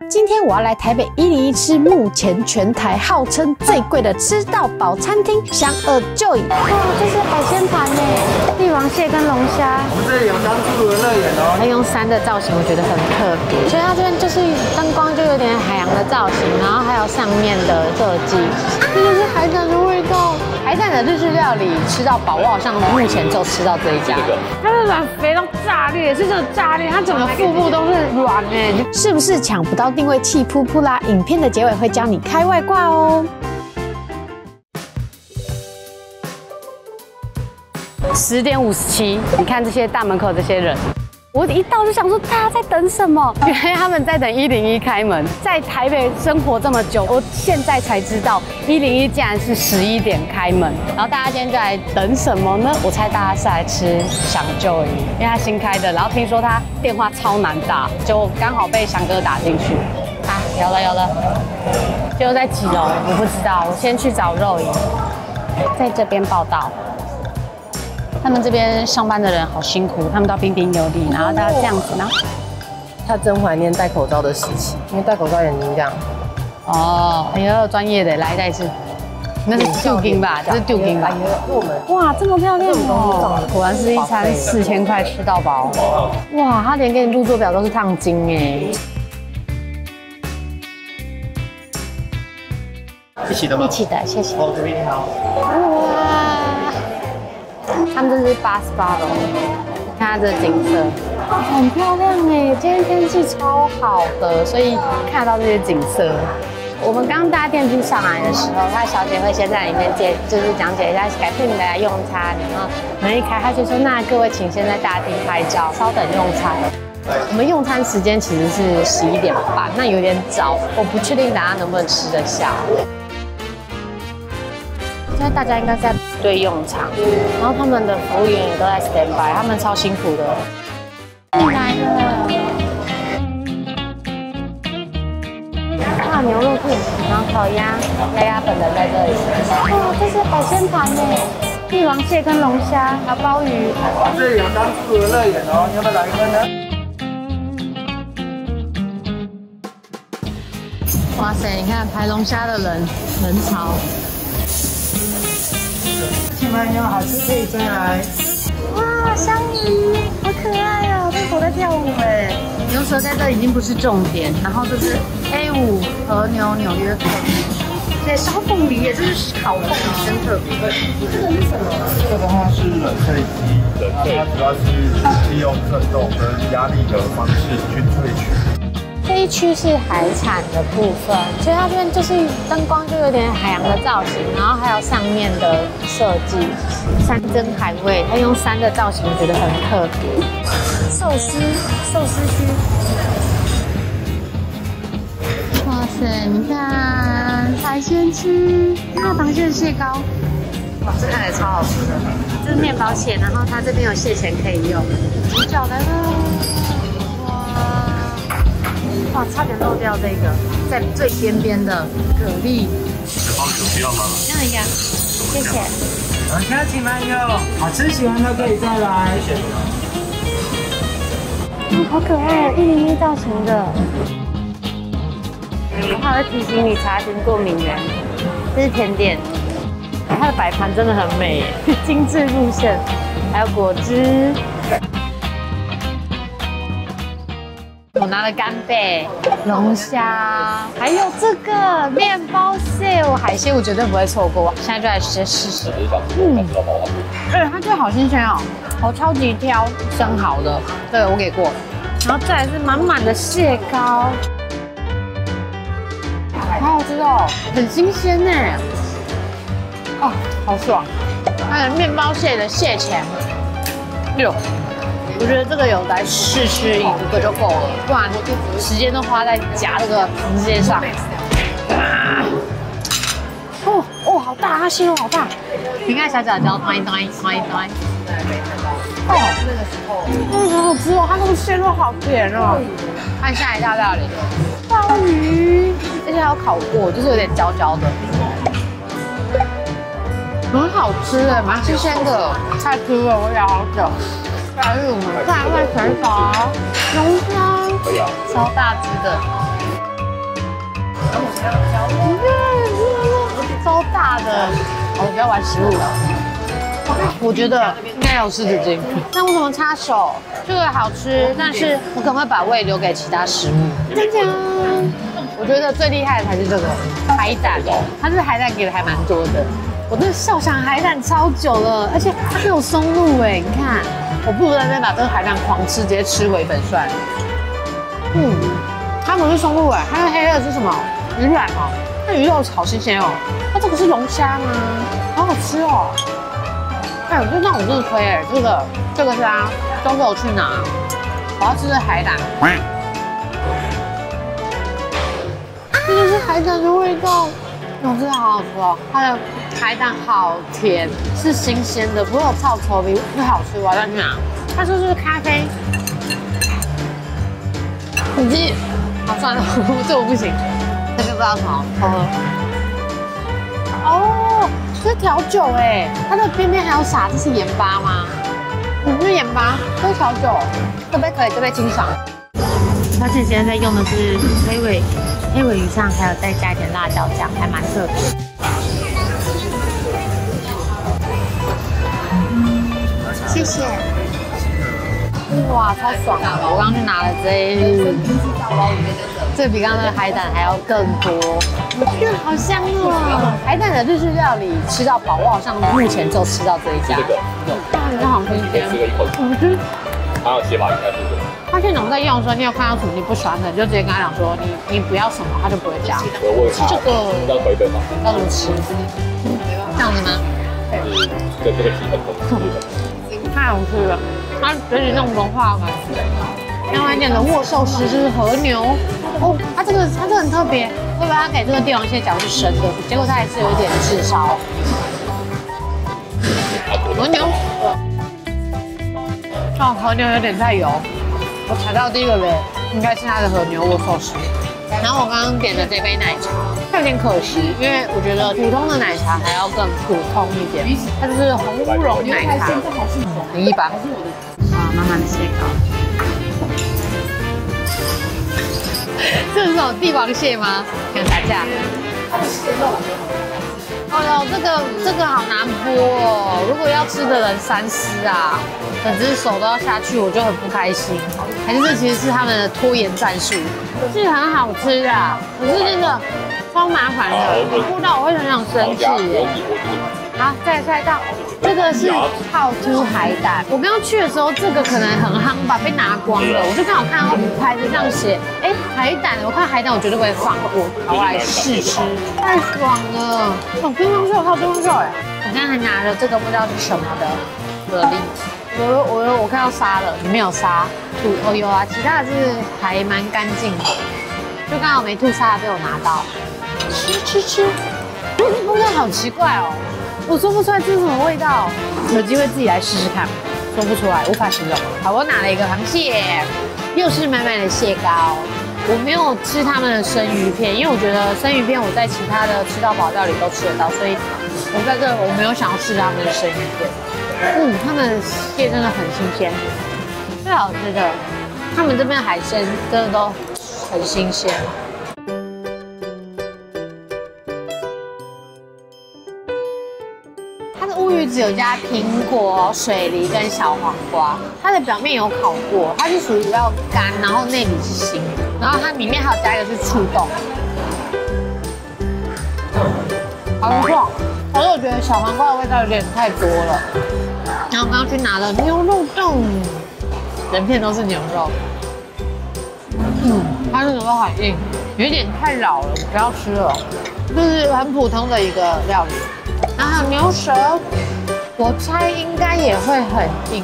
今天我要来台北101吃目前全台号称最贵的吃到饱餐厅香二 Joy。哇，这是海鲜盘耶，帝王蟹跟龙虾。 我们这里有刚出炉的乐眼哦。 它用山的造型，我觉得很特别，所以它这边就是灯光就有点海洋的造型，然后还有上面的设计，这就是海胆的味道。海胆的日式料理吃到饱，我好像目前就吃到这一家。它的卵肥到炸裂，是真的炸裂，它整个腹部都是软哎，是不是抢不到定位气噗噗啦？影片的结尾会教你开外挂哦。10点57，你看这些大门口这些人。我一到就想说，大家在等什么？原来他们在等101开门。在台北生活这么久，我现在才知道101竟然是11点开门。然后大家今天就来等什么呢？我猜大家是来吃享Joy，因为他新开的。然后听说他电话超难打，就刚好被翔哥打进去。啊，有了，就在几楼？我不知道，我先去找肉饮，在这边报道。他们这边上班的人好辛苦，他们都要彬彬有礼，然后都要这样子，然后他真怀念戴口罩的时期，因为戴口罩眼睛这样。 哦，哎呦，专业的，来再一次，那是镀金吧？这是镀金吧？哇，这么漂亮哦！果然是一餐4000块吃到饱。哇，他连给你入座表都是烫金哎。 一起的吗？ 一起的，谢谢。 哦，这边好。 哇！他们这是88楼，看它这景色，很漂亮哎！今天天气超好的，所以看得到这些景色。我们刚搭电梯上来的时候，他小姐会先在里面就是讲解一下改天你来用餐，然后门一开，他就说：“那各位请先在大厅拍照，稍等用餐。”我们用餐时间其实是11点半，那有点早，我不确定大家能不能吃得下。现在大家应该是在对用场，然后他们的服务员也都在 stand by， 他们超辛苦的。进来了，哇，牛肉片，然后烤鸭，鸭本人在这里。哇，这是海鲜盘耶，帝王蟹跟龙虾，还有鲍鱼。 这里有刚出炉的乐眼哦，你要不要来一份呢？ 哇塞，你看排龙虾的人潮。 亲朋友好吃可以再来。 哇，香鱼好可爱哦，这狗在跳舞哎。牛舌在这已经不是重点，然后这是 A5 和牛纽约客，对，烧凤梨耶，这是烤凤梨，真特别。这个是什么？ 这个的话是冷萃鸡，它主要是利用震动跟压力的方式去萃取。 这一区是海产的部分，所以它这边就是灯光就有点海洋的造型，然后还有上面的设计，山珍海味，它用山的造型，我觉得很特别。寿司区，哇塞，你看海鲜区，看螃蟹的蟹膏，哇，这看起来超好吃的。这是面包蟹，然后它这边有蟹钳可以用。猪脚来了。哇，差点漏掉这个，在最边边的蛤蜊。 鲍鱼有必要吗？ 要一个，谢谢。 大家亲朋友，好吃喜欢都可以再来。谢谢。 好可爱，101造型的。我还会提醒你查询过敏源。这是甜点，它的摆盘真的很美耶，精致路线，还有果汁。我拿了干贝、龙虾，还有这个面包蟹。海鲜我绝对不会错过，现在就来试试。它这个好新鲜哦，我超级挑生蚝的，这个我给过。然后再来是满满的蟹膏，好好吃哦，很新鲜呢。哦，好爽！还有面包蟹的蟹钳，6。我觉得这个有来试吃1个就够了，不然时间都花在夹这个螃蟹上。哦，好大，它蟹肉好大。你看小脚脚，端一端。哦，好好吃哦，它那个蟹肉好甜哦。看下一道料理，鲍鱼，而且还有烤过，就是有点焦焦的，很好吃哎，蛮新鲜的。太吃了，我咬好久。再来是我们大胃水饺、龙虾，超大只的。 超大的。我不要玩食物了。我觉得应该有湿纸巾。那为什么擦手？这个好吃，但是我可能会把胃留给其他食物。真的？我觉得最厉害的才是这个海胆，它这个海胆给的还蛮多的。我真的笑想海胆超久了，而且它没有松露哎，你看，我不如在那边把这个海胆狂吃，直接吃回本算了。它不是松露哎，它那黑黑的是什么？鱼卵哦，那鱼肉好新鲜哦。它这个是龙虾吗？好好吃哦。哎，就让我真的推哎，这个是啊，中国我去拿，我要吃的海胆。这就是海胆的味道，真的好好吃哦。它的海胆好甜，是新鲜的，不会有臭臭味，是好吃。我要再去拿。它说是咖啡，已经好算了，这我不行，这个不知道什么，好喝。哦，这是调酒哎，它的边边还有撒，这是盐巴吗？这是盐巴，这是调酒，这杯可以，这杯清爽。而且现在在用的是黑尾鱼上，还有再加一点辣椒酱，还蛮特别。谢谢。哇，超爽啊！我刚刚去拿了这比刚刚的海胆还要更多，好香哦！海胆的日式料理吃到饱，我好像目前就吃到这一家。真的好新鲜。 还有写法应该是这个。 他现场在用的时候，你有看到什么你不喜欢的，你就直接跟他讲说你不要什么，他就不会加。吃这个要回本吗？ 要怎么吃？这样子吗？ 这个气氛太好吃了，它有点那种融化感。另外一点的握寿司就是和牛哦，它这个很特别，我以为它给这个帝王蟹脚是生的，结果它还是有一点炙烧。和牛，哦，和牛有点太油，我踩到第一个雷，应该是它的和牛握寿司。然后我刚刚点的这杯奶茶，有点可惜，因为我觉得普通的奶茶还要更普通一点，它就是红乌龙奶茶，很一般。啊，满满的蟹膏。这是什么帝王蟹吗？想打架？哦哟，这个好难剥哦！如果要吃的人三思啊，整只手都要下去，我就很不开心。还是这其实是他们的拖延战术，是很好吃啊，可是真的超麻烦的，剥到我会很想生气耶。好，再来下一道，这个是泡凸海胆。我刚刚去的时候，这个可能很夯吧，被拿光了。我就刚好看到牌子上写，哎，海胆，我看海胆我绝对不会放过，好，我来试吃，太爽了！哦，乒乓球，还有乒乓球哎！我刚才还拿了这个不知道是什么的蛤蜊，我看到沙了，里面有沙，哦有啊，其他的是还蛮干净的，就刚好没吐沙的被我拿到，吃，味道好奇怪哦。我说不出来这是什么味道，有机会自己来试试看，说不出来，无法形容。好，我拿了一个螃蟹，又是满满的蟹膏。我没有吃他们的生鱼片，因为我觉得生鱼片我在其他的吃到饱料理都吃得到，所以我在这我没有想要试他们的生鱼片。他们的蟹真的很新鲜，最好吃的，他们这边海鲜真的都很新鲜。乌鱼子有加苹果、水梨跟小黄瓜，它的表面有烤过，它是属于要干，然后内里是腥的，然后它里面还有加一个是醋冻，好不错。可是我觉得小黄瓜的味道有点太多了。然后我刚刚去拿了牛肉冻，整片都是牛肉，它的牛肉很硬，有点太老了，我不要吃了，就是很普通的一个料理。然后还有牛舌，我猜应该也会很硬。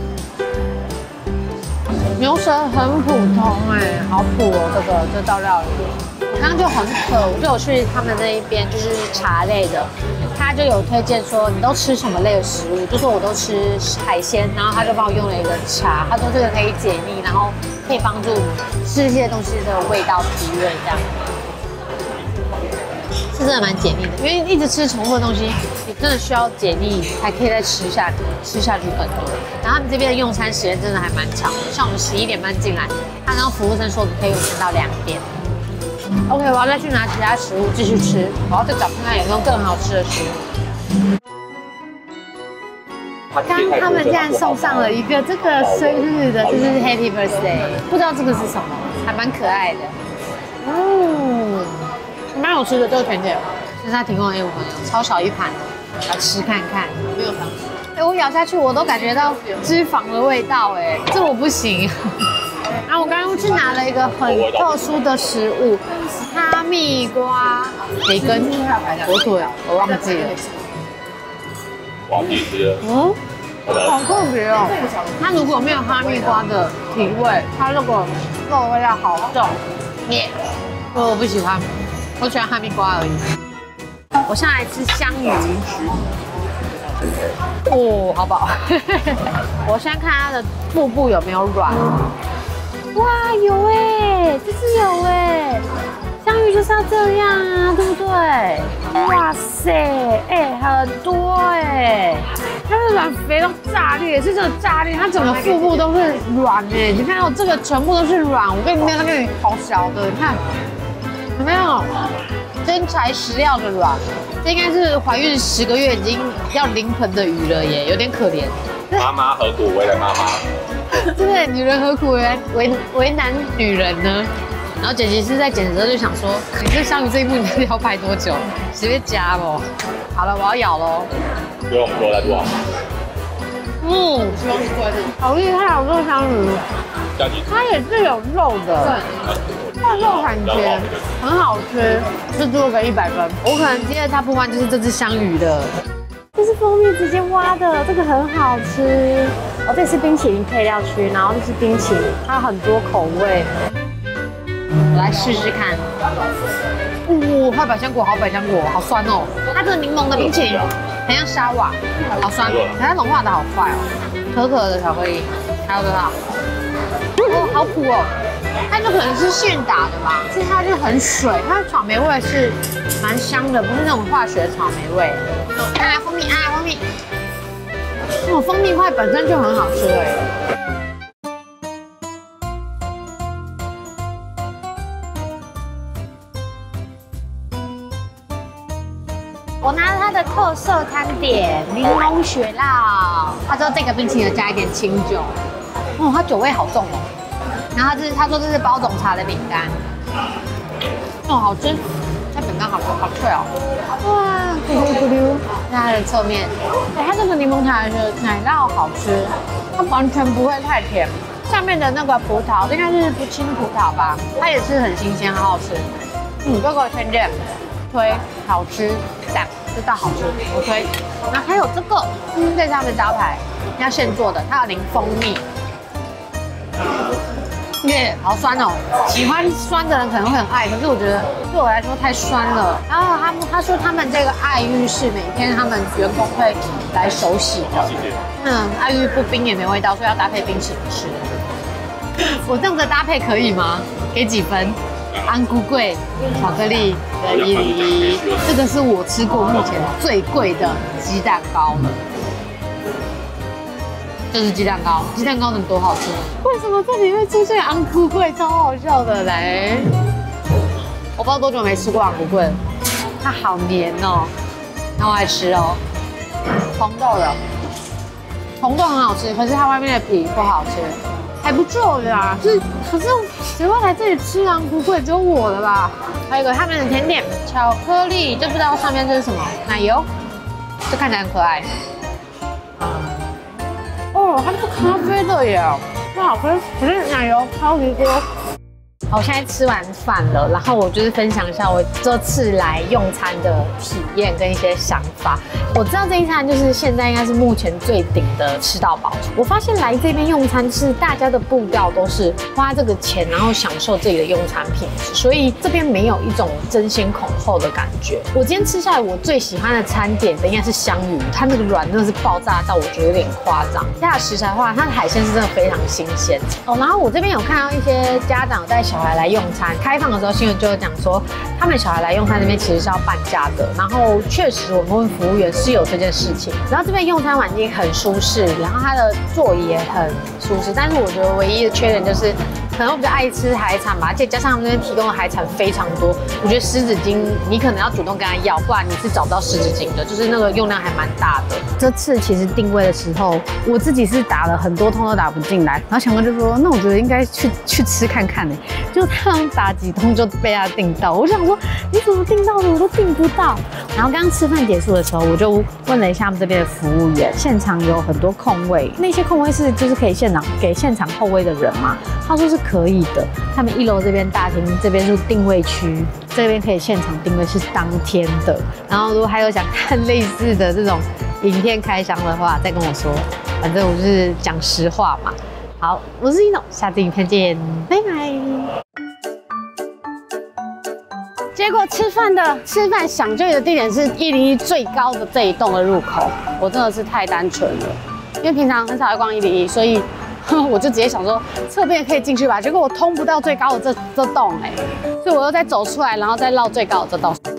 牛舌很普通哎，好普哦，这道料理。我刚刚就很渴，我就有去他们那一边就是茶类的，他就有推荐说你都吃什么类的食物，就说我都吃海鲜，然后他就帮我用了一个茶，他说这个可以解腻，然后可以帮助吃这些东西的味道提味这样。是真的蛮解腻的，因为一直吃重复的东西，你真的需要解腻才可以再吃下去更多。然后他们这边的用餐时间真的还蛮长的，像我们11点半进来，他刚刚服务生说我们可以用餐到2点， OK， 我要再去拿其他食物继续吃，我要再找看看有没有更好吃的食物。刚他们竟然送上了一个这个生日的，就是 Happy Birthday， 不知道这个是什么，还蛮可爱的。蛮好吃的这个甜点，这是他提供的业务朋友，超小一盘，来吃看看。没有糖吃。我咬下去我都感觉到脂肪的味道，这我不行。然后我刚刚去拿了一个很特殊的食物，哈密瓜、培根、火腿，我忘记了。 哇，你吃了？ 好特别哦！它如果没有哈密瓜的体味，它那个肉味道好重，我不喜欢，我喜欢哈密瓜而已。我现在来吃香鱼，好饱。我先看它的腹部有没有软。哇，有这是有香鱼就是要这样啊，对不对？哇塞，很多它的软肥到炸裂，是这个炸裂，它整个腹部都是软你看到这个全部都是软，我跟你那个好小的，你看有没有？真材实料的软，这应该是怀孕10个月已经要临盆的鱼了耶，有点可怜。 妈妈何苦为了妈妈？ 对不对？女人何苦为难女人呢？然后姐姐是在剪的时候就想说，你这香鱼这一步你要拍多久？随便夹哦。好了，我要咬喽。 不用说，来多少？ 好厉害哦，这个香鱼。它也是有肉的，它肉很甜，很好吃，这做个100分。我可能今天的 Top 1就是这只香鱼的。这是蜂蜜直接挖的，这个很好吃。这是冰淇淋配料区，然后这是冰淇淋，它有很多口味。我来试试看。好百香果，好百香果，好酸哦。它这个柠檬的冰淇淋很像沙瓦，好酸，可它融化的好快哦。可可的巧克力，还有多少？好苦哦。它就可能是现打的吧，是它就很水，它的草莓味是蛮香的，不是那种化学草莓味。蜂蜜蜂蜜，蜂蜜块本身就很好吃我拿了它的特色餐点柠檬雪酪，他说这个冰淇淋加一点清酒，它酒味好重哦。然后他说这是包种茶的饼干，好吃，它饼干好脆哦。哇，咕噜咕噜，它的侧面，它这个柠檬塔的奶酪好吃，它完全不会太甜。上面的那个葡萄应该是青葡萄吧，它也是很新鲜，好好吃。这个推荐，推好吃，赞，这道好吃，我推。然后还有这个，这是他们招牌，要现做的，它有淋蜂蜜。好酸哦！喜欢酸的人可能会很爱，可是我觉得对我来说太酸了。然后他说他们这个爱玉是每天他们员工会来手洗的。爱玉不冰也没味道，所以要搭配冰淇淋吃。我这样子搭配可以吗？给几分？安菇贵巧克力的101，这个是我吃过目前最贵的鸡蛋糕了。这是鸡蛋糕，鸡蛋糕能多好吃？为什么这里会出现昂菇桂？超好笑的来！我不知道多久没吃过昂菇桂，它好黏哦，那我爱吃哦。红豆的，红豆很好吃，可是它外面的皮不好吃，还不错啦。可是谁会来这里吃昂菇桂？只有我了吧？还有一个他们的甜点，巧克力，就不知道上面这是什么，奶油，这看起来很可爱。它是咖啡的耶，很好吃，可是奶油超级多。好，我现在吃完饭了，然后我就是分享一下我这次来用餐的体验跟一些想法。我知道这一餐就是现在应该是目前最顶的吃到饱。我发现来这边用餐是大家的步调都是花这个钱，然后享受自己的用餐品质，所以这边没有一种争先恐后的感觉。我今天吃下来，我最喜欢的餐点应该是香鱼，它那个软真的是爆炸到我觉得有点夸张。它的食材的话，它的海鲜是真的非常新鲜哦。然后我这边有看到一些家长带小孩来用餐，开放的时候新闻就有讲说，他们小孩来用餐这边其实是要半价的。然后确实我们问服务员是有这件事情。然后这边用餐环境很舒适，然后它的座椅也很舒适，但是我觉得唯一的缺点就是可能我比较爱吃海产吧，而且加上他们那边提供的海产非常多，我觉得湿纸巾你可能要主动跟他要，不然你是找不到湿纸巾的，就是那个用量还蛮大的。这次其实定位的时候，我自己是打了很多通都打不进来，然后强哥就说，那我觉得应该去吃看看呢，就他们打几通就被他订到，我想说你怎么订到的，我都订不到。然后刚刚吃饭结束的时候，我就问了一下他们这边的服务员，现场有很多空位，那些空位是就是可以给现场候位的人嘛？他说是可以的。他们1楼这边大厅这边是定位区，这边可以现场定位是当天的。然后如果还有想看类似的这种影片开箱的话，再跟我说。反正我就是讲实话嘛。好，我是Eno，下次影片见，拜拜。结果吃饭想就的地点是101最高的这一栋的入口，我真的是太单纯了，因为平常很少会逛101，所以我就直接想说侧边可以进去吧，结果我通不到最高的这栋所以我又再走出来，然后再绕最高的这栋。